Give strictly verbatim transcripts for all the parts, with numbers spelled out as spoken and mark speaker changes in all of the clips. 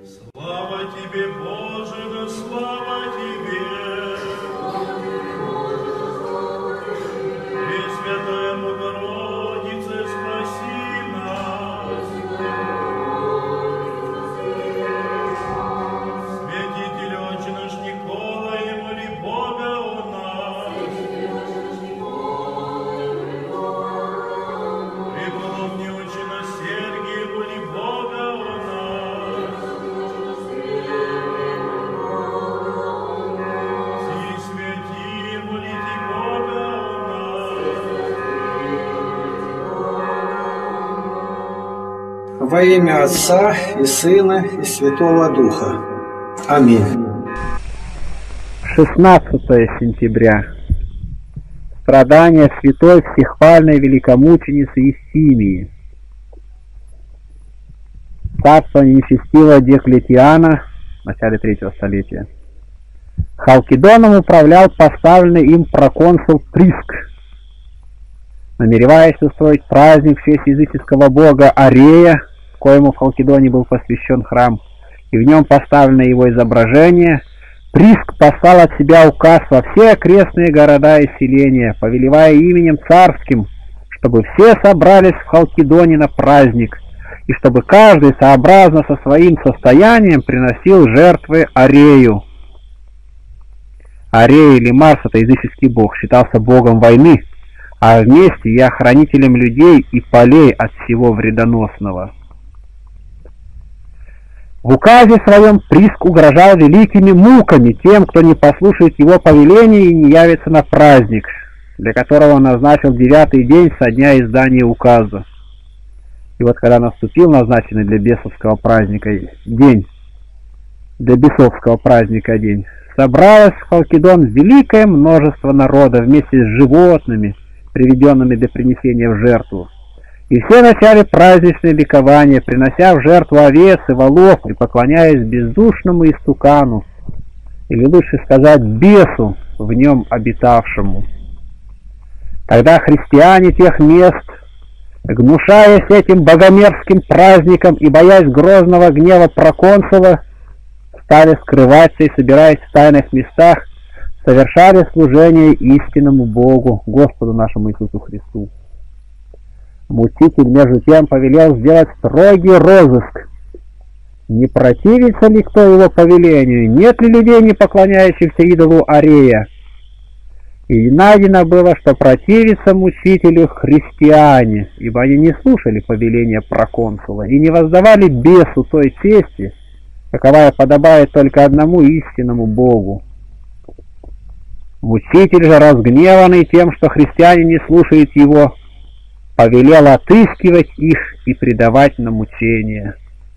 Speaker 1: Слава тебе, Боже, да слава тебе! Пресвятая Богородице, спаси нас! Святитель Отче наш Николай, моли Бога о нас! Преподобный Отче наш Сергий, моли Бога о нас! Все святые, молите Бога о нас!
Speaker 2: Во имя Отца и Сына и Святого Духа. Аминь.
Speaker 3: шестнадцатое сентября. Страдания святой всехвальной великомученицы Евсимии. Царствование нечестивого Диоклетиана в начале третьего столетия. Халкидоном управлял поставленный им проконсул Приск. Намереваясь устроить праздник в честь языческого бога Арея, коему в Халкидоне был посвящен храм, и в нем поставлено его изображение, Приск послал от себя указ во все окрестные города и селения, повелевая именем царским, чтобы все собрались в Халкидоне на праздник, и чтобы каждый сообразно со своим состоянием приносил жертвы Арею. Арея или Марс — это языческий бог, считался богом войны, а вместе и охранителем людей и полей от всего вредоносного. В указе своем Приск угрожал великими муками тем, кто не послушает его повеления и не явится на праздник, для которого он назначил девятый день со дня издания указа. И вот когда наступил назначенный для бесовского праздника день, для бесовского праздника день, собралось в Халкидон великое множество народа вместе с животными, приведенными для принесения в жертву. И все начали праздничное ликование, принося в жертву овец и волов и поклоняясь бездушному истукану, или лучше сказать бесу, в нем обитавшему. Тогда христиане тех мест, гнушаясь этим богомерзким праздником и боясь грозного гнева проконсула, стали скрываться и, собираясь в тайных местах, совершали служение истинному Богу, Господу нашему Иисусу Христу. Мучитель, между тем, повелел сделать строгий розыск. Не противится ли кто его повелению? Нет ли людей, не поклоняющихся идолу Арея? И найдено было, что противится мучителю христиане, ибо они не слушали повеления проконсула и не воздавали бесу той чести, каковая подобает только одному истинному Богу. Мучитель же, разгневанный тем, что христиане не слушают его, повелел отыскивать их и предавать на мучение.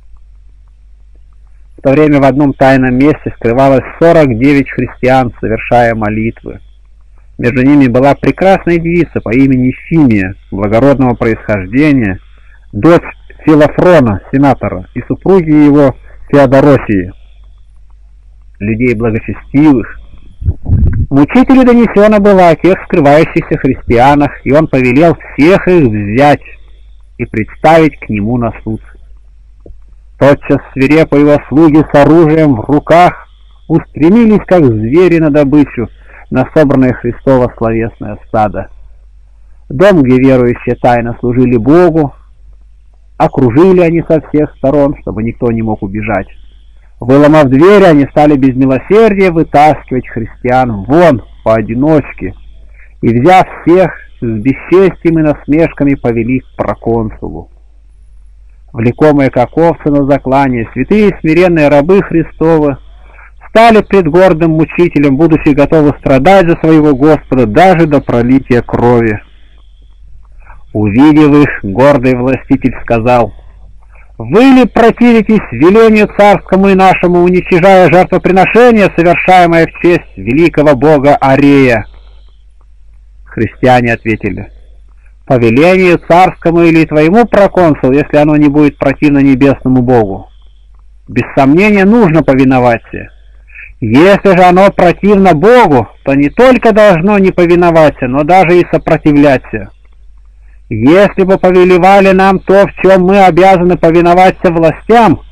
Speaker 3: В то время в одном тайном месте скрывалось сорок девять христиан, совершая молитвы. Между ними была прекрасная девица по имени Ефимия, благородного происхождения, дочь Филофрона, сенатора, и супруги его Феодоросии, людей благочестивых. Мучителю донесено было о тех скрывающихся христианах, и он повелел всех их взять и представить к нему на суд. Тотчас свирепо его слуги с оружием в руках устремились, как звери на добычу, на собранное Христово словесное стадо. Дом, где верующие тайно служили Богу, окружили они со всех сторон, чтобы никто не мог убежать. Выломав двери, они стали без милосердия вытаскивать христиан вон поодиночке, и, взяв всех, с бесчестием и насмешками повели к проконсулу. Влекомые как овцы на заклание, святые и смиренные рабы Христовы стали пред гордым мучителем, будучи готовы страдать за своего Господа даже до пролития крови. Увидев их, гордый властитель сказал: «Вы ли противитесь велению царскому и нашему, уничижая жертвоприношение, совершаемое в честь великого бога Арея?» Христиане ответили: «По велению царскому или твоему, проконсул, если оно не будет противно небесному богу? Без сомнения нужно повиноваться. Если же оно противно Богу, то не только должно не повиноваться, но даже и сопротивляться. Если бы повелевали нам то, в чем мы обязаны повиноваться властям,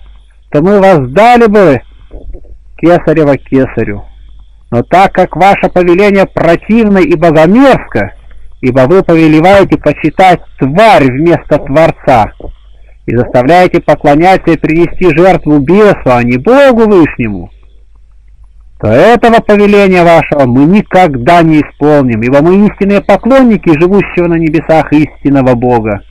Speaker 3: то мы воздали бы кесарево кесарю. Но так как ваше повеление противно и богомерзко, ибо вы повелеваете почитать тварь вместо Творца и заставляете поклоняться и принести жертву бесу, а не Богу Вышнему, то этого повеления вашего мы никогда не исполним, ибо мы истинные поклонники живущего на небесах истинного Бога.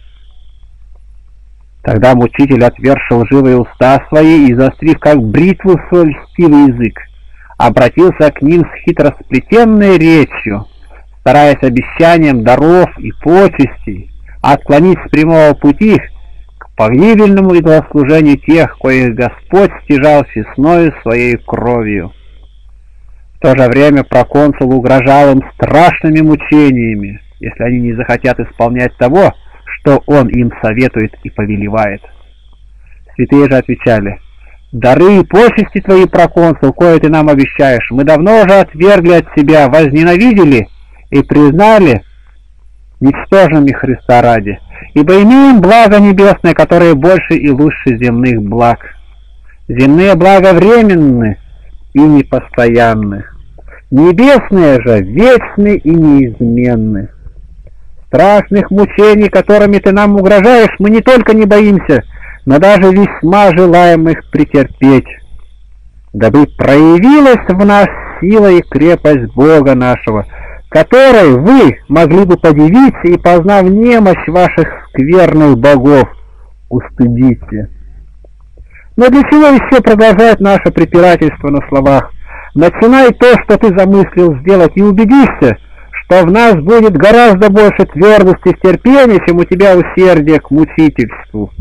Speaker 3: Тогда мучитель, отвершил лживые уста свои и, заострив как бритву свой льстивый язык, обратился к ним с хитросплетенной речью, стараясь обещанием даров и почестей отклонить с прямого пути к погибельному идолослужению тех, коих Господь стяжал честною своей кровью. В то же время проконсул угрожал им страшными мучениями, если они не захотят исполнять того, что он им советует и повелевает. Святые же отвечали: «Дары и почести твои, проконсул, кое ты нам обещаешь, мы давно уже отвергли от себя, возненавидели и признали ничтожными Христа ради, ибо имеем благо небесное, которое больше и лучше земных благ. Земные блага временны и непостоянны, небесные же вечны и неизменны. Страшных мучений, которыми ты нам угрожаешь, мы не только не боимся, но даже весьма желаем их претерпеть, дабы проявилась в нас сила и крепость Бога нашего, которой вы могли бы подивиться и, познав немощь ваших скверных богов, устыдите». Но для чего еще продолжать наше препирательство на словах? Начинай то, что ты замыслил сделать, и убедишься, что в нас будет гораздо больше твердости в терпении, чем у тебя усердие к мучительству.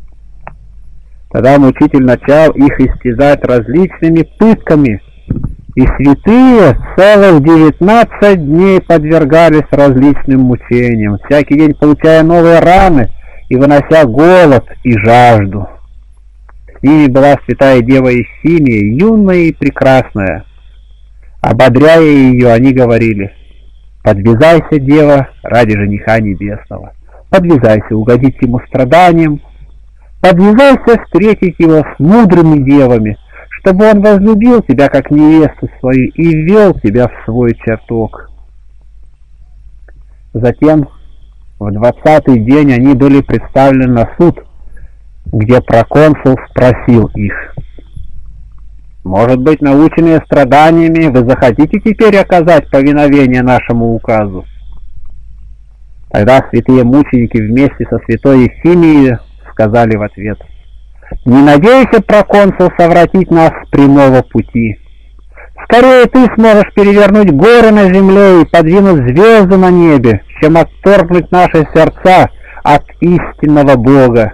Speaker 3: Тогда мучитель начал их истязать различными пытками, и святые целых девятнадцать дней подвергались различным мучениям, всякий день получая новые раны и вынося голод и жажду. С ними была святая дева Ефимия, юная и прекрасная. Ободряя ее, они говорили: «Подвязайся, дева, ради жениха небесного, подвязайся угодить ему страданиям, подвязайся встретить его с мудрыми девами, чтобы он возлюбил тебя как невесту свою и ввел тебя в свой чертог». Затем в двадцатый день они были представлены на суд, где проконсул спросил их: «Может быть, наученные страданиями, вы захотите теперь оказать повиновение нашему указу?» Тогда святые мученики вместе со святой Ефимией сказали в ответ: «Не надейся, проконсул, совратить нас с прямого пути. Скорее ты сможешь перевернуть горы на земле и подвинуть звезды на небе, чем отторгнуть наши сердца от истинного Бога».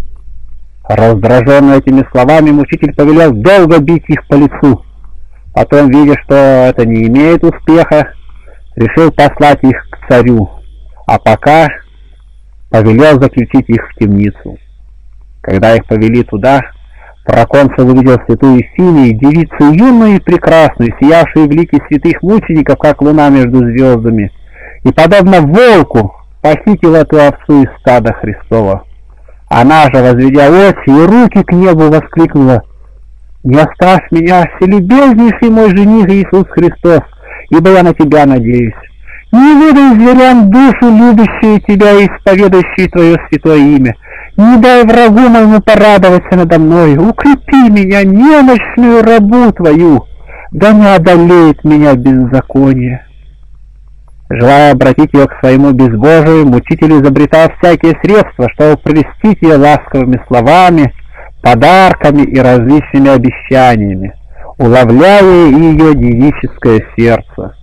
Speaker 3: Раздраженный этими словами, мучитель повелел долго бить их по лицу. Потом, видя, что это не имеет успеха, решил послать их к царю, а пока повелел заключить их в темницу. Когда их повели туда, проконсул увидел святую Ефимию, девицу юную и прекрасную, сиявшую в лике святых мучеников, как луна между звездами, и, подобно волку, похитил эту овцу из стада Христова. Она же, возведя очи и руки к небу, воскликнула: «Не оставь меня, вселюбезнейший мой жених Иисус Христос, ибо я на тебя надеюсь. Не выдай зверям душу, любящую тебя и исповедующую твое святое имя. Не дай врагу моему порадоваться надо мной. Укрепи меня, немощную рабу твою, да не одолеет меня беззаконие». Желая обратить ее к своему безбожию, мучитель изобретал всякие средства, чтобы прельстить ее ласковыми словами, подарками и различными обещаниями, уловляя ее девическое сердце.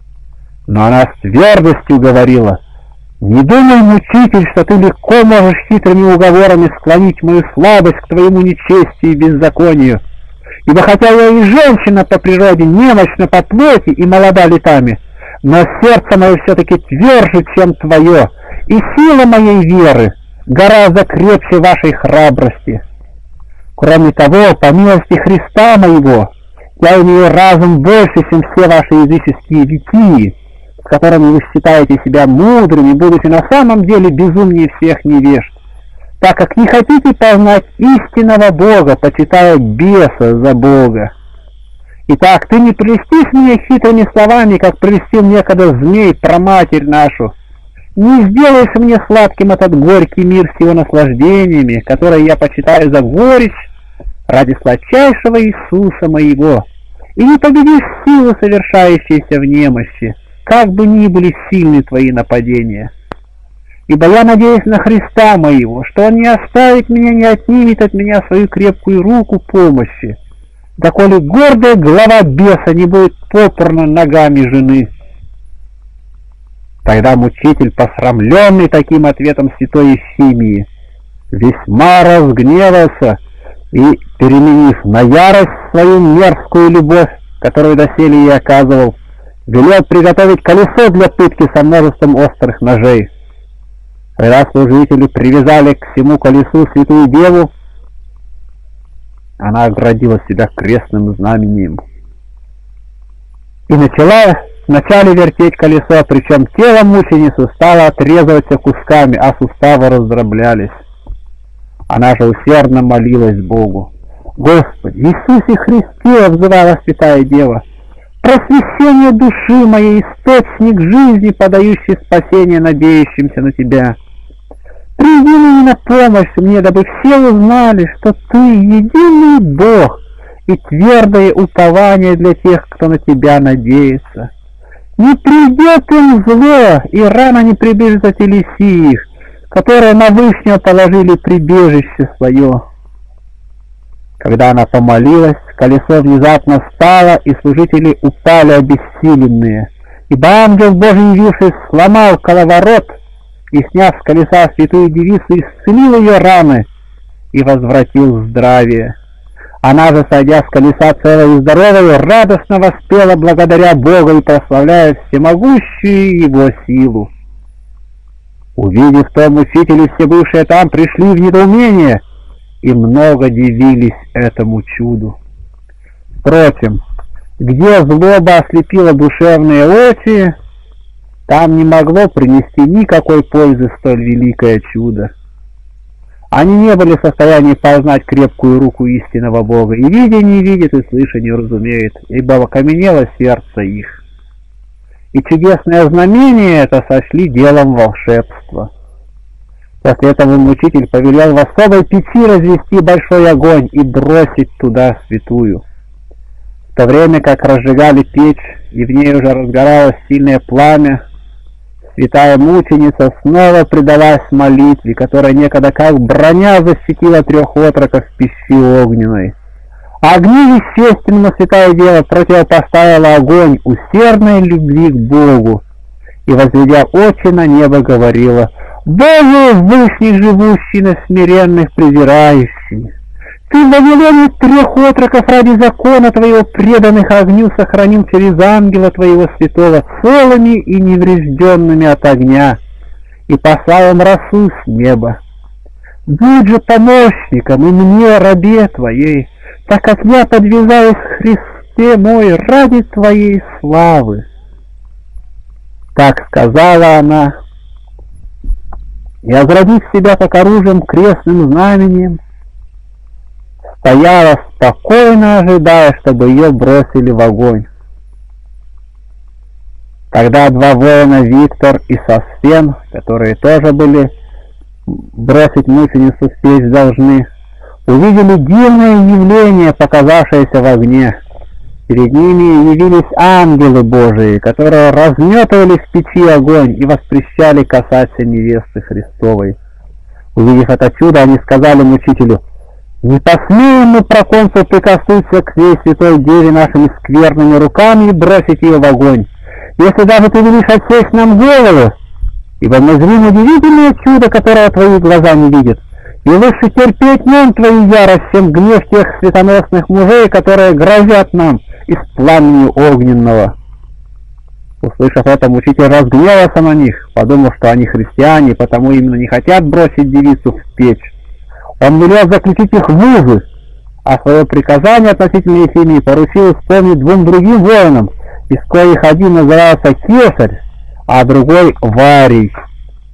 Speaker 3: Но она с твердостью говорила: «Не думай, мучитель, что ты легко можешь хитрыми уговорами склонить мою слабость к твоему нечестию и беззаконию, ибо хотя я и женщина по природе, немощна по плоти и молода летами, но сердце мое все-таки тверже, чем твое, и сила моей веры гораздо крепче вашей храбрости. Кроме того, по милости Христа моего, я имею разум больше, чем все ваши языческие витии, с которыми вы считаете себя мудрыми, будучи на самом деле безумнее всех невежд. так как не хотите познать истинного Бога, почитая беса за Бога. Итак, ты не прельстишь меня хитрыми словами, как прельстил некогда змей про матерь нашу. Не сделаешь мне сладким этот горький мир с его наслаждениями, которые я почитаю за горечь ради сладчайшего Иисуса моего, и не победишь силу, совершающейся в немощи, как бы ни были сильны твои нападения. Ибо я надеюсь на Христа моего, что Он не оставит меня, не отнимет от меня свою крепкую руку помощи, доколе гордая глава беса не будет попрана ногами жены. Тогда мучитель, посрамленный таким ответом святой Ефимии, весьма разгневался и, переменив на ярость свою мерзкую любовь, которую доселе ей оказывал, велел приготовить колесо для пытки со множеством острых ножей. Когда служители привязали к всему колесу святую деву, она оградила себя крестным знамением и начала вначале вертеть колесо, причем тело мученицы стало отрезываться кусками, а суставы раздроблялись. Она же усердно молилась Богу. «Господи, Иисусе Христе!» — взывала святая дева. «Просвещение души моей, источник жизни, подающий спасение надеющимся на Тебя. Приди мне на помощь мне, дабы все узнали, что Ты единый Бог и твердое упование для тех, кто на Тебя надеется. Не придет им зло, и рано не прибежит от телеси их, которые на Вышнего положили прибежище свое». Когда она помолилась, колесо внезапно встало, и служители упали обессиленные, ибо ангел Божий, явившись, сломал коловорот и, сняв с колеса святую девицу, исцелил ее раны и возвратил здравие. Она же, сойдя с колеса целой и здоровой, радостно воспела благодаря Богу и прославляя всемогущую Его силу. Увидев то, мучители, все бывшие там, пришли в недоумение и много дивились этому чуду. Впрочем, где злоба ослепила душевные очи, там не могло принести никакой пользы столь великое чудо. Они не были в состоянии познать крепкую руку истинного Бога, и видя не видит, и слыша не разумеет, ибо окаменело сердце их. И чудесное знамение это сочли делом волшебства. После этого мучитель повелел в особой печи развести большой огонь и бросить туда святую. В то время как разжигали печь, и в ней уже разгоралось сильное пламя, святая мученица снова предалась молитве, которая некогда как броня защитила трех отроков в пищи огненной. Огню естественному святая дева противопоставила огонь усердной любви к Богу и, возведя очи на небо, говорила: «Боже, вышний живущий на смиренных презирающий! Ты в Вавилоне трех отроков ради закона Твоего, преданных огню, сохранил через ангела Твоего святого целыми и неврежденными от огня, и послал им росу с неба. Будь же помощником и мне, рабе Твоей, так как я подвязаюсь в Христе мой ради Твоей славы». Так сказала она, и, оградив себя как оружием крестным знамением, стояла спокойно, ожидая, чтобы ее бросили в огонь. Тогда два воина, Виктор и Сосфен, которые тоже были бросить мученицу в печь должны, увидели дивное явление, показавшееся в огне. Перед ними явились ангелы Божии, которые разметывали в печи огонь и воспрещали касаться невесты Христовой. Увидев это чудо, они сказали мучителю: «Не посмеем мы, проконсул, прикоснуться к всей святой деве нашими скверными руками и бросить ее в огонь, если даже ты велишь отсечь нам голову, ибо мы зрим удивительное чудо, которое твои глаза не видят, и лучше терпеть нам твою ярость, чем гнев тех светоносных мужей, которые грозят нам из пламени огненного». Услышав это, мучитель разгневался на них, подумав, что они христиане, потому именно не хотят бросить девицу в печь. Он велел заключить их в узы, а свое приказание относительно Ефимии поручил исполнить двум другим воинам, из коих один назывался Кесарь, а другой Варий.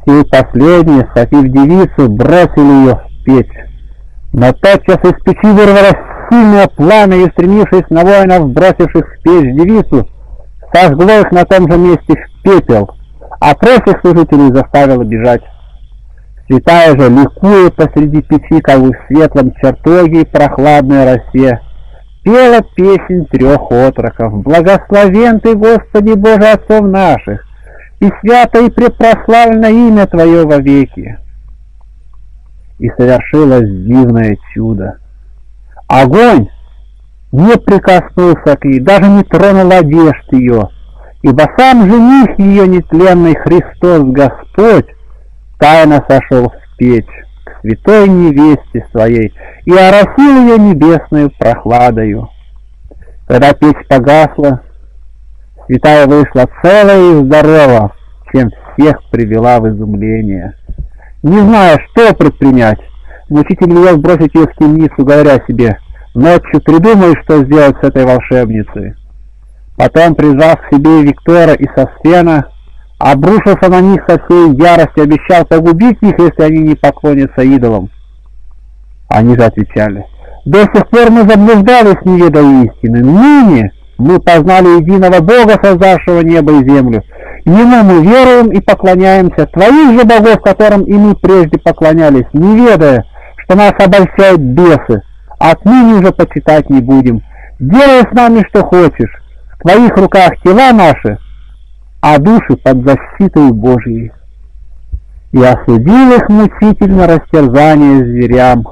Speaker 3: Сей последние, схватив девицу, бросили ее в печь. Но тотчас из печи вырвалось сильное пламя, и, устремившись на воинов, бросивших в печь девицу, сожгло их на том же месте в пепел, а прочих служителей заставило бежать. Святая же, ликуя посреди печи, как бы в светлом чертоге и прохладной росе, пела песнь трех отроков: «Благословен Ты, Господи Боже, отцов наших, и свято и препрославлено имя Твое вовеки». И совершилось дивное чудо. Огонь не прикоснулся к ней, даже не тронул одежд ее, ибо сам жених ее нетленный, Христос Господь, тайно сошел в печь к святой невесте своей и оросил ее небесную прохладою. Когда печь погасла, святая вышла целая и здорова, чем всех привела в изумление. Не зная, что предпринять, мучитель велел бросить ее в темницу, говоря себе: «Ночью придумай, что сделать с этой волшебницей». Потом, призвав к себе Виктора и Сосфена, обрушился на них со всей яростью, обещал погубить их, если они не поклонятся идолам. Они же отвечали: «До сих пор мы заблуждались, не ведая истины. Ныне мы познали единого Бога, создавшего небо и землю. Ему мы веруем и поклоняемся, твоих же богов, которым и мы прежде поклонялись, не ведая, что нас обольщают бесы. Отныне уже почитать не будем. Делай с нами, что хочешь. В твоих руках тела наши, а души под защитой Божией». И осудил их мучитель на растерзание зверям.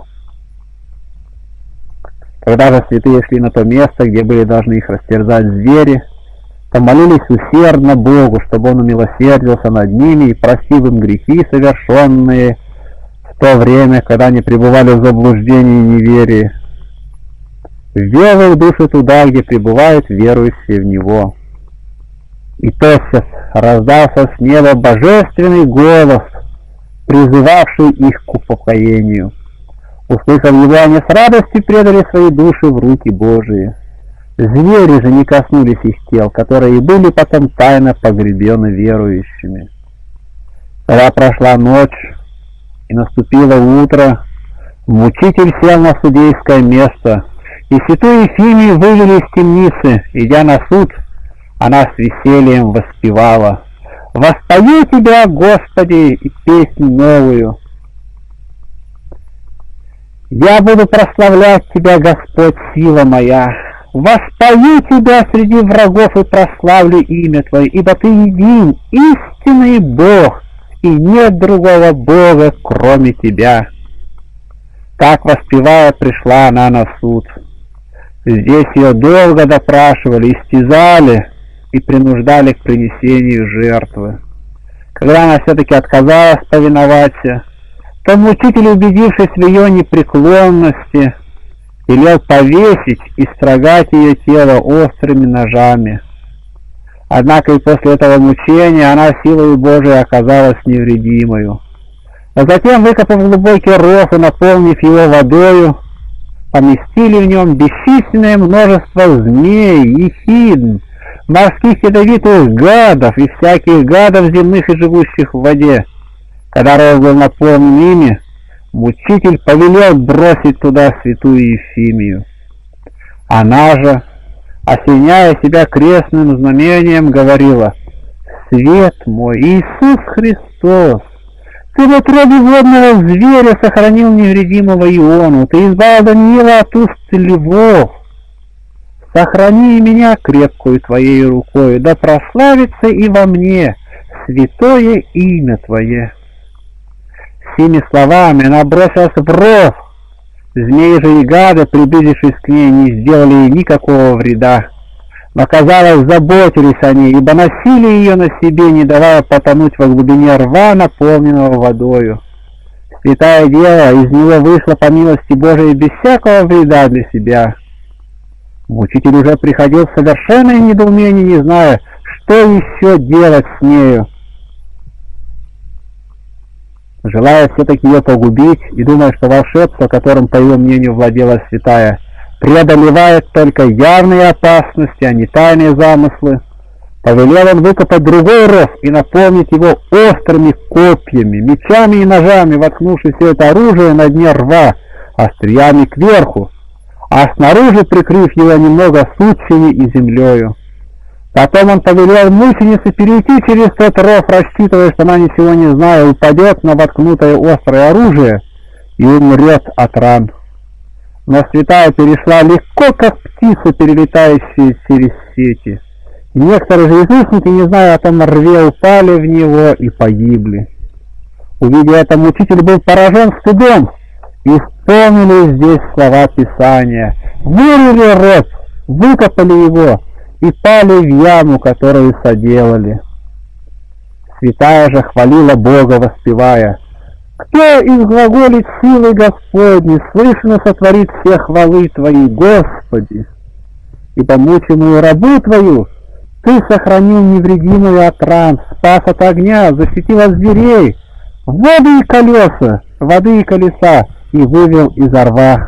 Speaker 3: Когда же святые шли на то место, где были должны их растерзать звери, помолились усердно Богу, чтобы Он умилосердился над ними и простил им грехи, совершенные в то время, когда они пребывали в заблуждении и неверии. Ввел их души туда, где пребывают верующие в Него. И тотчас раздался с неба божественный голос, призывавший их к упокоению. Услышав его, они с радостью предали свои души в руки Божии. Звери же не коснулись их тел, которые и были потом тайно погребены верующими. Когда прошла ночь и наступило утро, мучитель сел на судейское место, и святую Ефимию вывели из темницы. Идя на суд, она с весельем воспевала: «Воспою Тебя, Господи, и песнь новую. Я буду прославлять Тебя, Господь, сила моя. Воспою Тебя среди врагов и прославлю имя Твое, ибо Ты един, истинный Бог, и нет другого Бога, кроме Тебя». Так воспевая, пришла она на суд. Здесь ее долго допрашивали, истязали и принуждали к принесению жертвы. Когда она все-таки отказалась повиноваться, то мучитель, убедившись в ее непреклонности, велел повесить и строгать ее тело острыми ножами. Однако и после этого мучения она силой Божией оказалась невредимою. А затем, выкопав глубокий ров и наполнив его водою, поместили в нем бесчисленное множество змей, ехидн, морских ядовитых гадов и всяких гадов земных и живущих в воде. Когда ров был наполнен ими, мучитель повелел бросить туда святую Ефимию. Она же, осеняя себя крестным знамением, говорила: «Свет мой, Иисус Христос, Ты в утробе водного зверя сохранил невредимого Иону, Ты избавил Даниила от уст львов. Сохрани меня крепкую Твоей рукой, да прославится и во мне святое имя Твое». Сими словами она бросилась в ров. Змеи же и гады, приблизившись к ней, не сделали ей никакого вреда, но, казалось, заботились о ней, ибо носили ее на себе, не давая потонуть во глубине рва, наполненного водою. Святая Дева из него вышла по милости Божией без всякого вреда для себя. Мучитель уже приходил в совершенное недоумение, не зная, что еще делать с нею. Желая все-таки ее погубить и думая, что волшебство, которым, по его мнению, владела святая, преодолевает только явные опасности, а не тайные замыслы, Повелел он выкопать другой ров и наполнить его острыми копьями, мечами и ножами, воткнувши все это оружие на дне рва, остриями кверху, а снаружи прикрыв его немного сучьями и землею. Потом он повелел мученице перейти через тот ров, рассчитывая, что она, ничего не зная, упадет на воткнутое острое оружие и умрет от ран. Но святая перешла легко, как птица, перелетающая через сети. Некоторые же язычники, не зная о том рве, упали в него и погибли. Увидя это, мучитель был поражен стыдом, и исполнились здесь слова Писания. Вырыли ров, выкопали его и пали в яму, которую соделали. Святая же хвалила Бога, воспевая: «Кто изглаголит силы Господни, слышно сотворит все хвалы Твои, Господи! Ибо мучимую рабу Твою Ты сохранил невредимую от ран, спас от огня, защитил от зверей, воды и колеса, воды и колеса, и вывел из рва.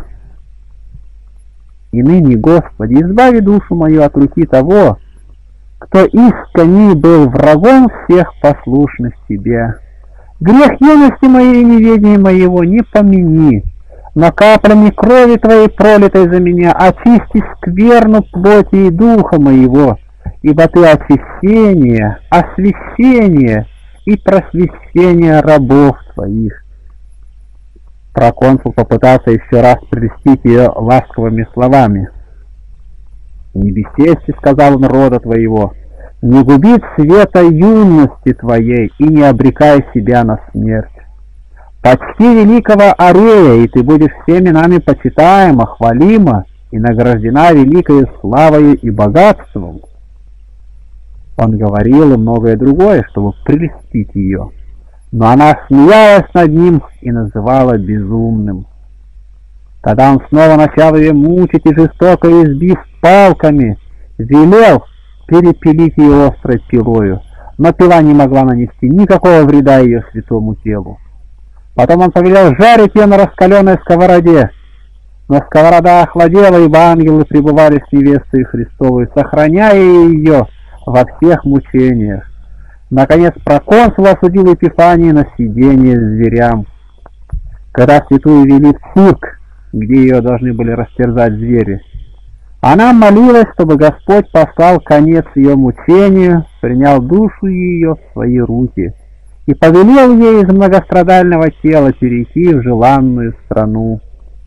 Speaker 3: И ныне, Господи, избави душу мою от руки того, кто искренне был врагом всех послушных Тебе. Грех юности моей и неведения моего не помяни, но каплями крови Твоей, пролитой за меня, очисти скверну плоти и духа моего, ибо Ты очищение, освящение и просвещение рабов Твоих». Проконсул попытался еще раз прельстить ее ласковыми словами. «Не бесчести, — сказал он, — рода твоего, не губи света юности твоей и не обрекай себя на смерть. Почти великого Арея, и ты будешь всеми нами почитаема, хвалима и награждена великой славою и богатством». Он говорил и многое другое, чтобы прельстить ее, но она смеялась над ним и называла безумным. Тогда он снова начал ее мучить и жестоко избив палками, велел перепилить ее острой пилою, но пила не могла нанести никакого вреда ее святому телу. Потом он повелел жарить ее на раскаленной сковороде, но сковорода охладела, ибо ангелы пребывали с невестой Христовой, сохраняя ее во всех мучениях. Наконец проконсул осудил Епифанию на съедение зверям. Когда святую вели в цирк, где ее должны были растерзать звери, она молилась, чтобы Господь послал конец ее мучению, принял душу ее в свои руки и повелел ей из многострадального тела перейти в желанную страну.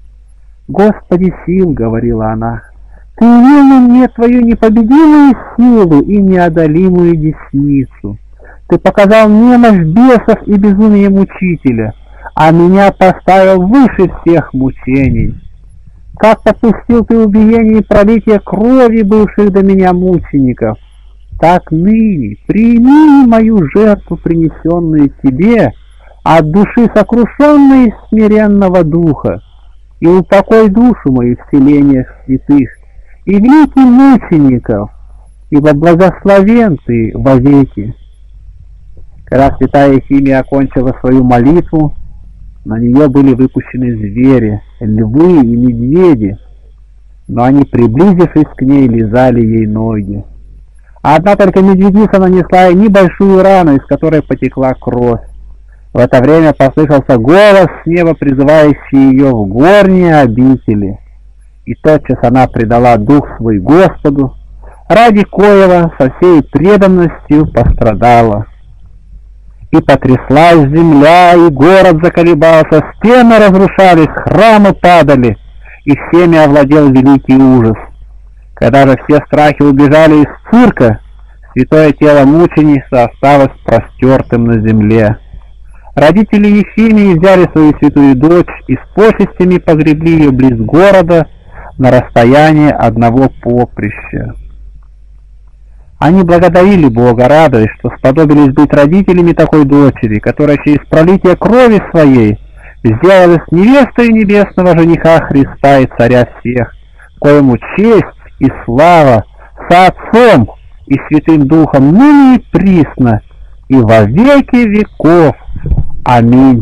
Speaker 3: «Господи сил, — говорила она, — Ты явил на мне Твою непобедимую силу и неодолимую десницу. Ты показал немощь бесов и безумие мучителя, а меня поставил выше всех мучений. Как попустил Ты убиение и пролитие крови бывших до меня мучеников, так ныне прими мою жертву, принесенную Тебе, от души сокрушенной и смиренного духа, и упокой душу мою в селениях святых и великих мучеников, ибо благословен Ты вовеки». Когда святая Ефимия окончила свою молитву, на нее были выпущены звери, львы и медведи, но они, приблизившись к ней, лизали ей ноги. А одна только медведица нанесла ей небольшую рану, из которой потекла кровь. В это время послышался голос с неба, призывающий ее в горние обители, и тотчас она предала дух свой Господу, ради коего со всей преданностью пострадала. И потряслась земля, и город заколебался, стены разрушались, храмы падали, и всеми овладел великий ужас. Когда же все страхи убежали из цирка, святое тело мученицы осталось простертым на земле. Родители Ефимии взяли свою святую дочь и с почестями погребли ее близ города на расстоянии одного поприща. Они благодарили Бога, радуясь, что сподобились быть родителями такой дочери, которая через пролитие крови своей сделалась невестой небесного жениха Христа и Царя всех, коему честь и слава со Отцом и Святым Духом ныне и присно, и во веки веков. Аминь.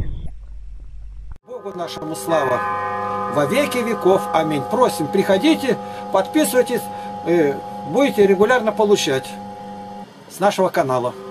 Speaker 4: Богу нашему слава во веки веков. Аминь. Просим, приходите, подписывайтесь, будете регулярно получать. с нашего канала.